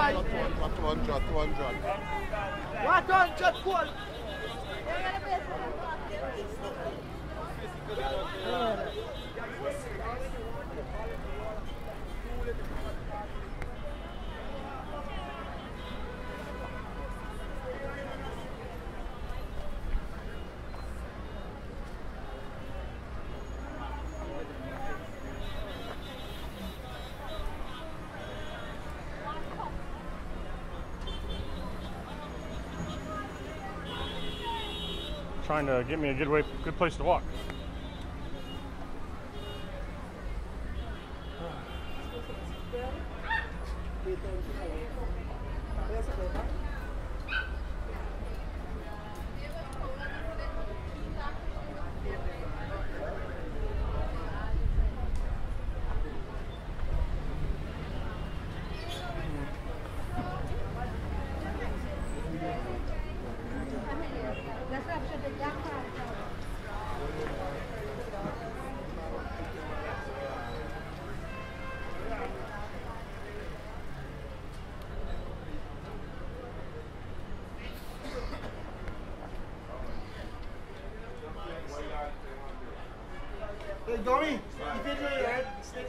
Trying to get me a good place to walk. Dory, you did your head.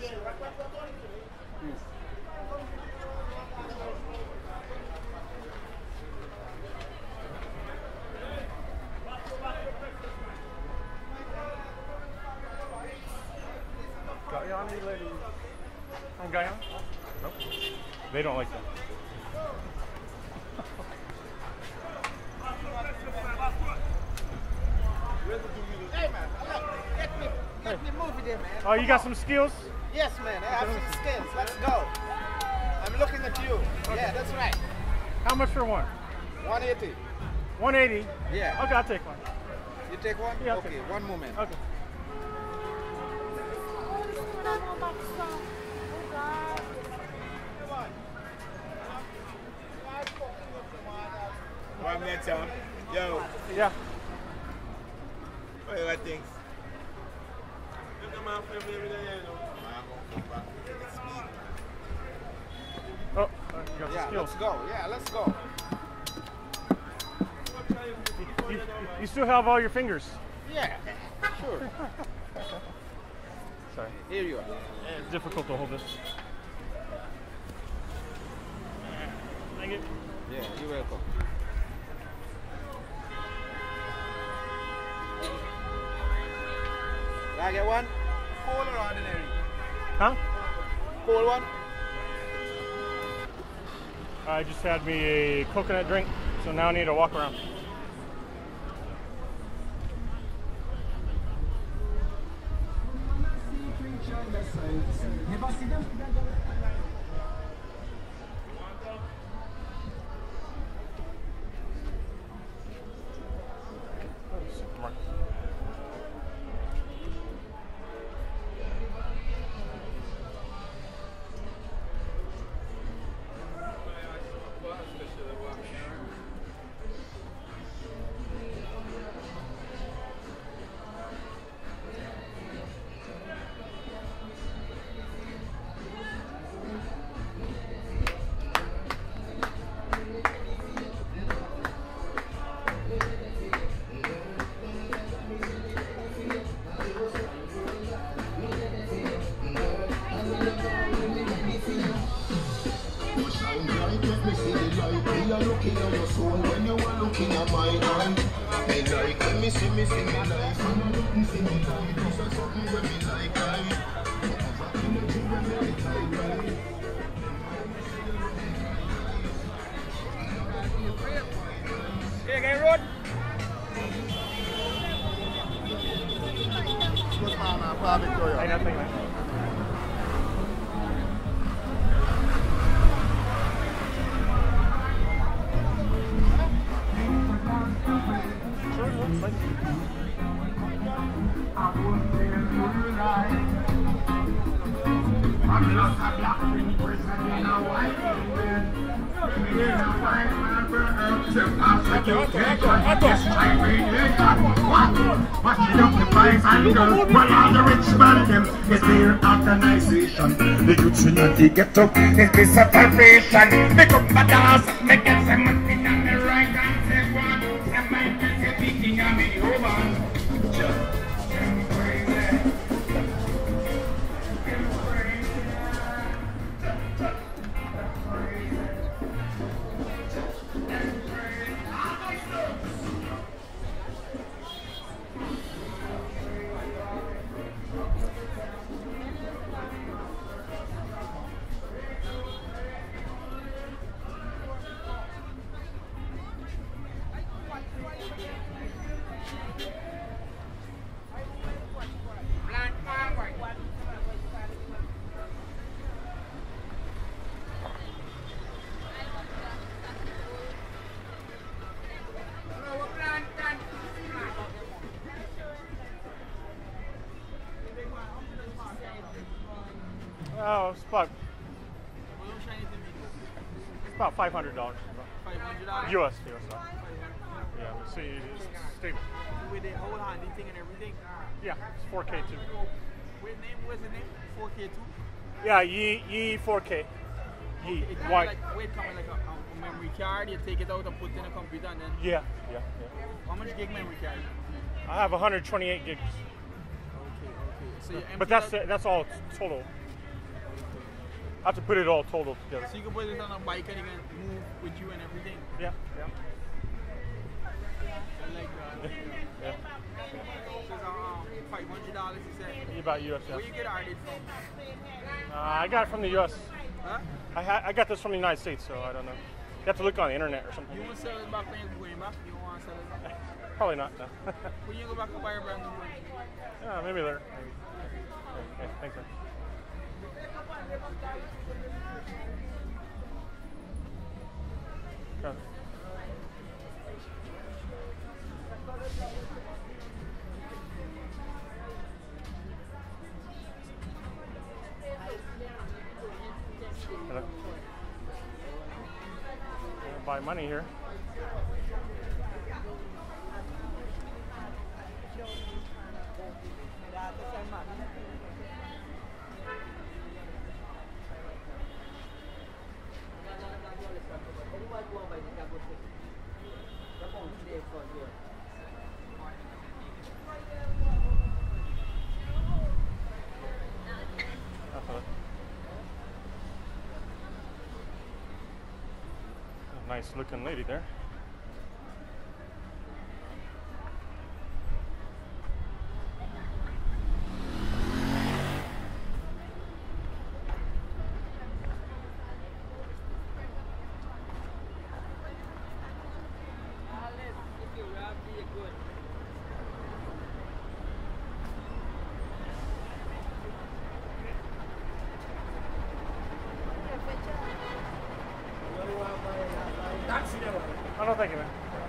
Guyana lady. From Guyana? Nope. They don't like that. Hey man, get me movie there, man. Oh, you got some skills? Yes, man. I have some skills. Let's go. I'm looking at you. Okay. Yeah, that's right. How much for one? 180. 180? Yeah. Okay, I'll take one. You take one? Yeah, okay, one moment. Okay. One minute, Tom. Yo. Yeah. What do you think? Oh, you got the Yeah, skills. let's go. Yeah, let's go. You still have all your fingers? Yeah, sure. Sorry. Here you are. It's difficult to hold this. Thank you. Yeah, you're welcome. Can I get one? Cold or ordinary? Huh? Cold one? I just had me a coconut drink, so now I need to walk around. Looking at your soul when you were looking at my eye. Me like when me see me sing my life. I'm looking see me life. This is something when me like I. Here, get road. Good man, I'm Victoria. Hey, nothing, man. I'm Watching up the boys and girls, while all the rich man them is their organization. The youths in the ghetto is the separation. Make up a dance, make it some money on the right and say one. Some man is speaking on me over. Oh, it's about $500. $500? US. Yeah, but see, it's stable. With the whole handy thing and everything? Yeah, it's 4K too. What's the name? 4K too? Yeah, Yi 4K. Yi. It Why? coming like a memory card, you take it out and put it in a computer and then... Yeah. How much gig memory card? I have 128 gigs. Okay. So you But that's all total. I have to put it all total together. So you can put it on a bike and you can move with you and everything? Yeah. I like that. Yeah. So it's $500 you said? About US, yeah. Where you get RD from? I got it from the US. Huh? I got this from the United States, so I don't know. You have to look on the internet or something. You want to sell it back when you're going back? You don't want to sell it back? Probably not, no. When you go back and buy a brand new one? Yeah, maybe later. Okay, thanks, man. Okay. Hello. Buy money here. Nice looking lady there. Oh, no, thank you, man.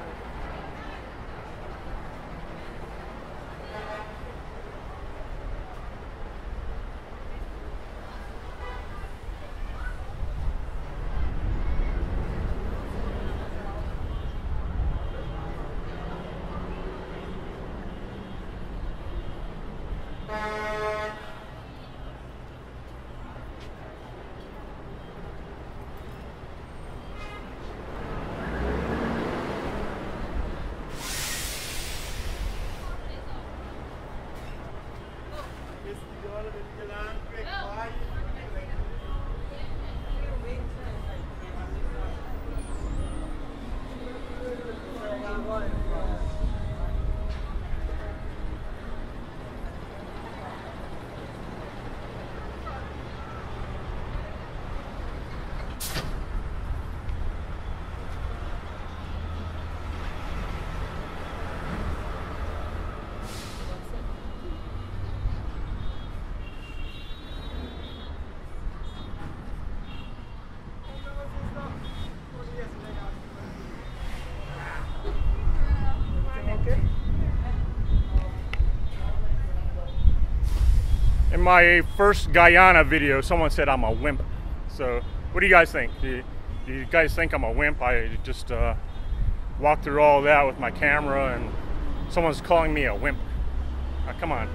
In my first Guyana video, someone said I'm a wimp. So what do you guys think? Do you guys think I'm a wimp? I just walk through all that with my camera and someone's calling me a wimp. Come on.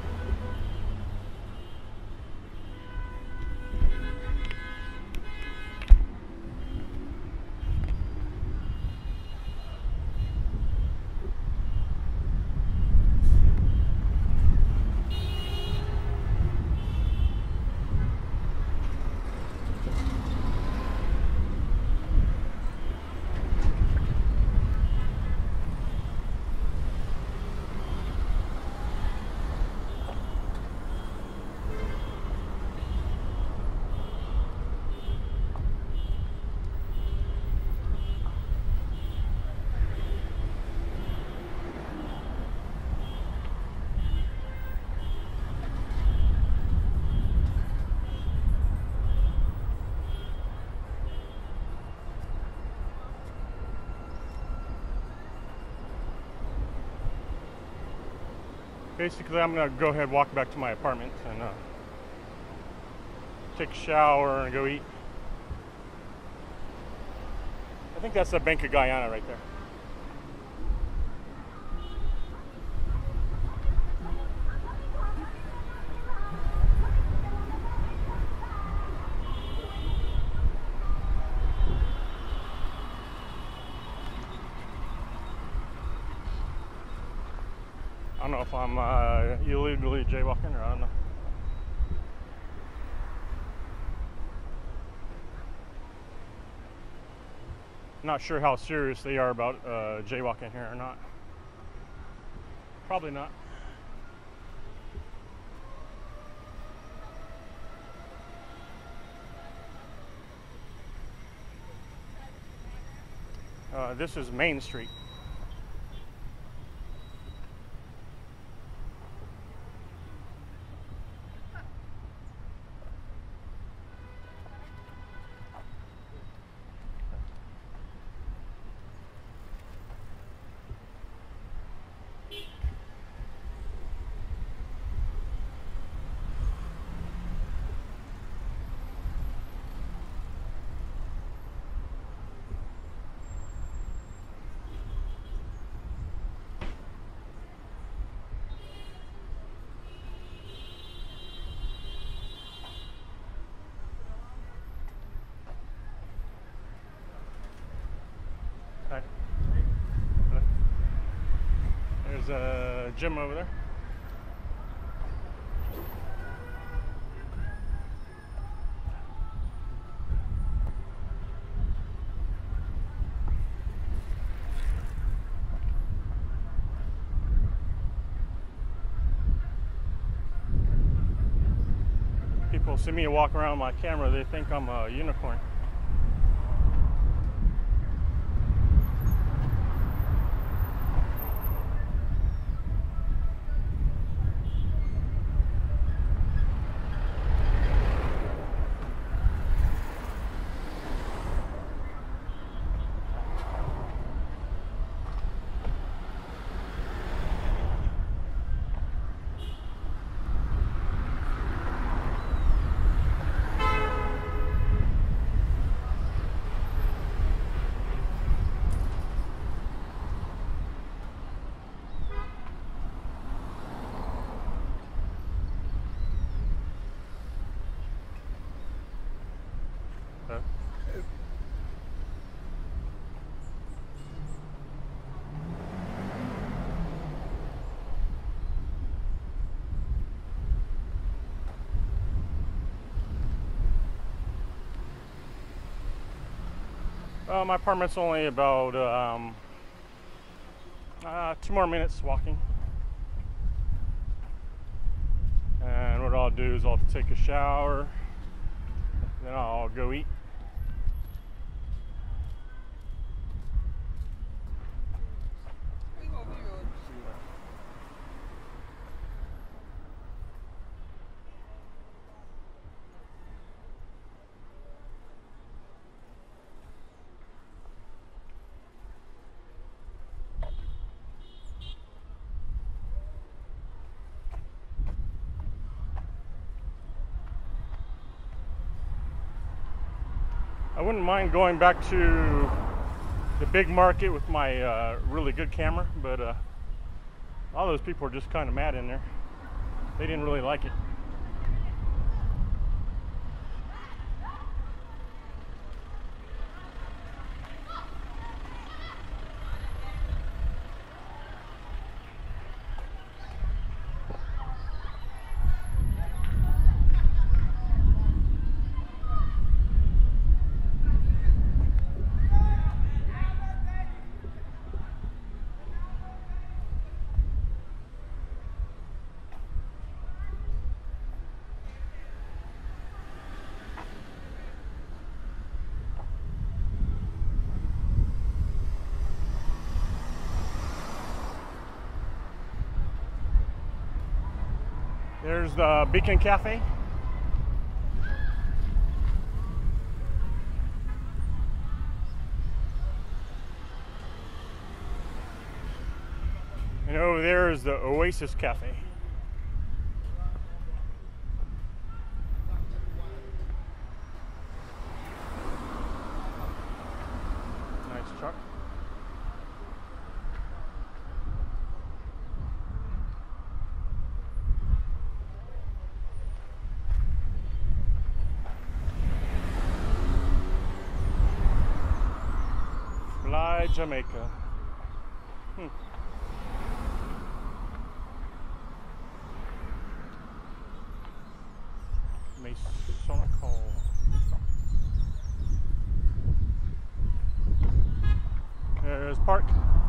Basically, I'm gonna go ahead and walk back to my apartment and take a shower and go eat. I think that's the Bank of Guyana right there. I don't know if I'm illegally jaywalking or I don't know. Not sure how serious they are about jaywalking here or not. Probably not. This is Main Street. Hi. There's a gym over there. People see me walk around with my camera, they think I'm a unicorn. My apartment's only about 2 more minutes walking. And what I'll do is I'll take a shower, then I'll go eat. I wouldn't mind going back to the big market with my really good camera, but all those people are just kind of mad in there. They didn't really like it. There's the Beacon Cafe. And over there is the Oasis Cafe. Nice truck. Fly Jamaica. Masonic Hall. There's Park.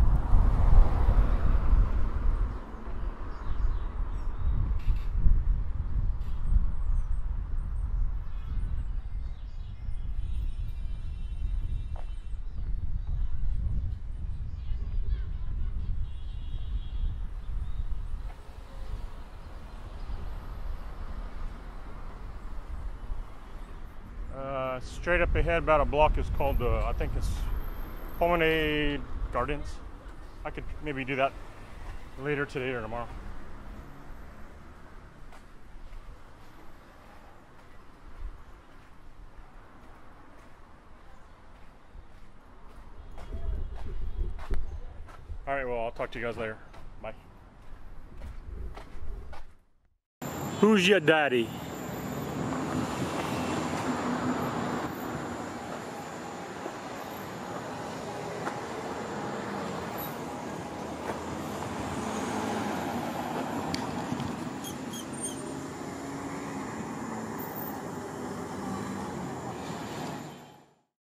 Straight up ahead about a block is called, I think it's Promenade Gardens. I could maybe do that later today or tomorrow. All right, well, I'll talk to you guys later. Bye. Who's your daddy?